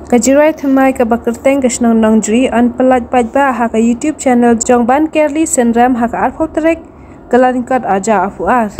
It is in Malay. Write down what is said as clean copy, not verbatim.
Kajirai thamai ka bakerteng ka snong nongjri an pelat pajba ha ka YouTube channel Jongban Kerli Senram ha ka arfotrek kalankat aja afuar.